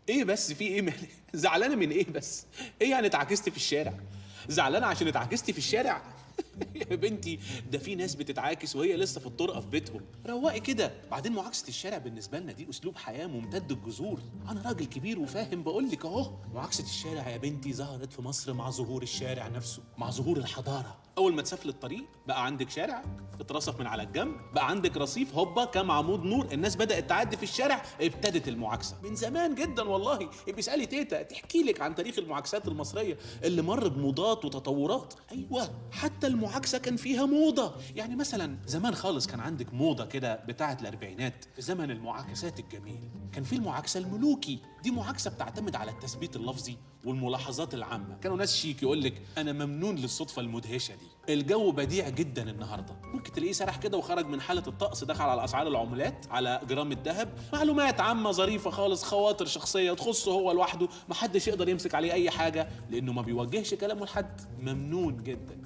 ايه بس في ايه مالك؟ زعلانه من ايه بس؟ ايه يعني اتعكستي في الشارع؟ زعلانه عشان اتعكستي في الشارع؟ يا بنتي ده في ناس بتتعاكس وهي لسه في الطرقه في بيتهم. روقي كده. بعدين معاكسه الشارع بالنسبه لنا دي اسلوب حياه ممتد الجذور. انا راجل كبير وفاهم بقول لك اهو. معاكسه الشارع يا بنتي ظهرت في مصر مع ظهور الشارع نفسه، مع ظهور الحضاره. اول ما تسافل الطريق بقى عندك شارع اترصف من على الجنب، بقى عندك رصيف هوبا كام عمود نور، الناس بدات تعدي في الشارع، ابتدت المعاكسه من زمان جدا والله. ابقي اسالي تيتا تحكي لك عن تاريخ المعاكسات المصريه اللي مر بموضات وتطورات. ايوه حتى المعاكسه كان فيها موضه. يعني مثلا زمان خالص كان عندك موضه كده بتاعه الاربعينات في زمن المعاكسات الجميل. كان في المعاكسه الملوكي، دي معاكسه بتعتمد على التثبيت اللفظي والملاحظات العامه. كانوا ناس شيك يقول لك انا ممنون للصدفه المدهشه دي، الجو بديع جدا النهارده. ممكن تلاقيه سرح كده وخرج من حاله الطقس، دخل على اسعار العملات، على جرام الذهب، معلومات عامه ظريفه خالص، خواطر شخصيه تخصه هو لوحده، محدش يقدر يمسك عليه اي حاجه لانه ما بيوجهش كلامه لحد. ممنون جدا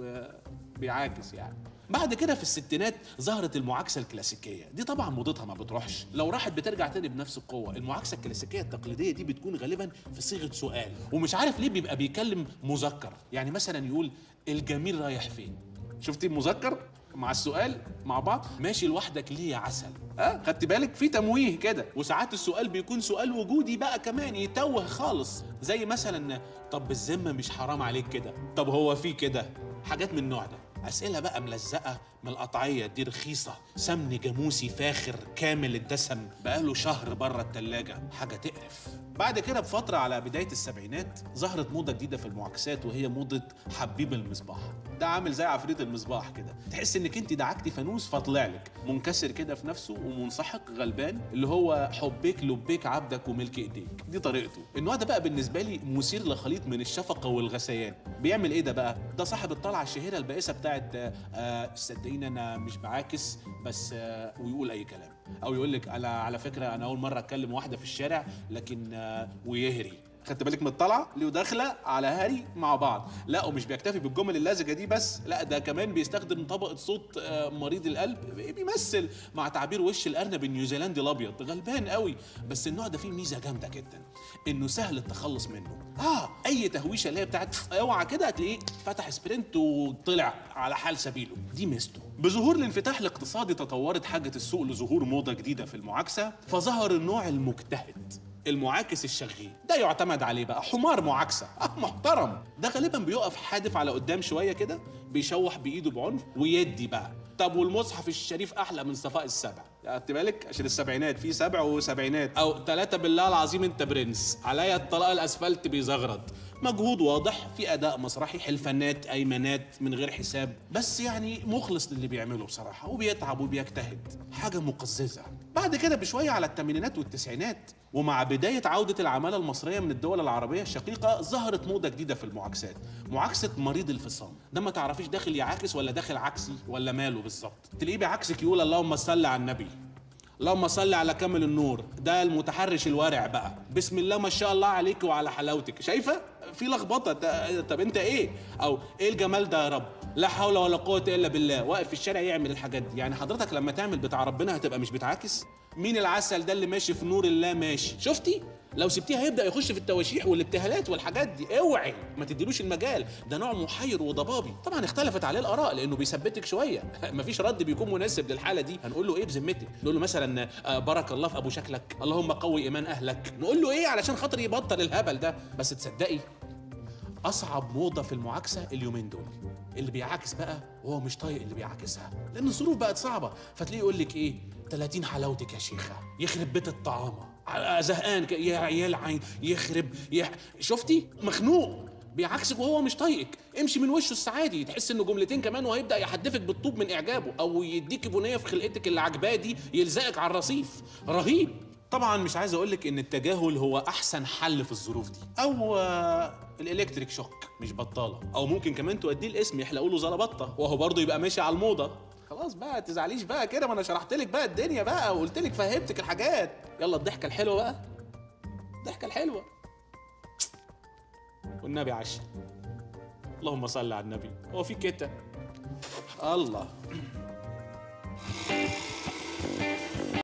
وبيعاكس يعني. بعد كده في الستينات ظهرت المعاكسه الكلاسيكيه، دي طبعا موضتها ما بتروحش، لو راحت بترجع تاني بنفس القوه. المعاكسه الكلاسيكيه التقليديه دي بتكون غالبا في صيغه سؤال، ومش عارف ليه بيبقى بيكلم مذكر. يعني مثلا يقول الجميل رايح فين؟ شفتي المذكر مع السؤال مع بعض؟ ماشي لوحدك ليه يا عسل؟ خدت بالك في تمويه كده. وساعات السؤال بيكون سؤال وجودي بقى كمان، يتوه خالص. زي مثلا طب بالذمه مش حرام عليك كده؟ طب هو في كده؟ حاجات من النوع ده. أسئلة بقى ملزقة من القطعية دي، رخيصة، سمن جاموسي فاخر كامل الدسم بقاله شهر بره التلاجة، حاجة تقرف. بعد كده بفترة على بداية السبعينات ظهرت موضة جديدة في المعاكسات، وهي موضة حبيب المصباح. ده عامل زي عفريت المصباح كده، تحس انك انت دعكتي فانوس فطلع لك منكسر كده في نفسه ومنسحق غلبان، اللي هو حبيك لبيك عبدك وملك ايديك. دي طريقته. النوع ده بقى بالنسبة لي مثير لخليط من الشفقة والغثيان. بيعمل ايه ده بقى؟ ده صاحب الطلعة الشهيرة البائسة بتاعت صدقيني انا مش بعاكس بس ويقول اي كلام، او يقول لك انا على فكره انا اول مره اتكلم واحده في الشارع لكن ويهري. خدت بالك من الطلعه اللي داخله على هري مع بعض؟ لا ومش بيكتفي بالجمل اللزجه دي بس، لا ده كمان بيستخدم طبقه صوت مريض القلب، بيمثل مع تعبير وش الارنب النيوزيلندي الابيض. غلبان قوي. بس النوع ده فيه ميزه جامده جدا، انه سهل التخلص منه. اي تهويشه اللي هي بتاعت اوعى كده هتلاقيه فتح سبرنت وطلع على حال سبيله. دي ميزته. بظهور الانفتاح الاقتصادي تطورت حاجه السوق لظهور موضه جديده في المعاكسه، فظهر النوع المجتهد، المعاكس الشغيل. ده يعتمد عليه بقى حمار معاكسه محترم. ده غالبا بيقف حادف على قدام شويه كده، بيشوح بايده بعنف ويدي بقى. طب والمصحف الشريف احلى من صفاء السبع، خدت بالك؟ عشان السبعينات في سبع وسبعينات. او ثلاثه بالله العظيم انت برنس، عليا الطلاق الاسفلت بيزغرط. مجهود واضح في اداء مسرحي، حلفانات ايمانات من غير حساب، بس يعني مخلص للي بيعمله بصراحه، وبيتعب وبيجتهد. حاجه مقززه. بعد كده بشويه على الثمانينات والتسعينات، ومع بدايه عوده العماله المصريه من الدول العربيه الشقيقه، ظهرت موضه جديده في المعاكسات، معاكسه مريض الفصام. ده ما تعرفيش داخل يعاكس ولا داخل عكسي ولا ماله بالظبط. تلاقيه بيعكسك يقول اللهم صل على النبي، اللهم صل على كامل النور. ده المتحرش الورع بقى، بسم الله ما شاء الله عليك وعلى حلاوتك. شايفه في لخبطه؟ طب انت ايه؟ او ايه الجمال ده يا رب؟ لا حول ولا قوه الا بالله. واقف في الشارع يعمل الحاجات دي. يعني حضرتك لما تعمل بتاع ربنا هتبقى مش بتعاكس؟ مين العسل ده اللي ماشي في نور الله ماشي؟ شفتي؟ لو سبتيه هيبدا يخش في التواشيح والابتهالات والحاجات دي. اوعي ما تديلوش المجال، ده نوع محير وضبابي. طبعا اختلفت عليه الاراء لانه بيثبتك شويه. مفيش رد بيكون مناسب للحاله دي. هنقول له ايه بذمتك؟ نقول له مثلا بارك الله في ابو شكلك، اللهم قوي ايمان اهلك. نقول له ايه علشان خاطر يبطل الهبل ده؟ بس تصدقي اصعب موضه في المعاكسه اليومين دول اللي بيعاكس بقى وهو مش طايق اللي بيعاكسها، لان الظروف بقت صعبه. فتلاقيه يقول لك ايه 30 حلاوتك يا شيخه، يخرب بيت الطعامه، زهقان يا عيال عين، شفتي؟ مخنوق بيعكسك وهو مش طايقك. امشي من وشه السعادي، تحس انه جملتين كمان وهيبدا يحدفك بالطوب من اعجابه، او يديك بنيه في خلقتك اللي عجباه دي، يلزقك على الرصيف. رهيب. طبعا مش عايز اقولك ان التجاهل هو احسن حل في الظروف دي، او الالكتريك شوك مش بطاله، او ممكن كمان توديه الاسم يحلقوا له زلبطه وهو برضه يبقى ماشي على الموضه. خلاص بقى تزعليش بقى كده، ما انا شرحت لك بقى الدنيا بقى وقلت لك فهمتك الحاجات. يلا الضحكه الحلوه بقى، الضحكه الحلوه والنبي عشا. اللهم صل على النبي. هو في كده الله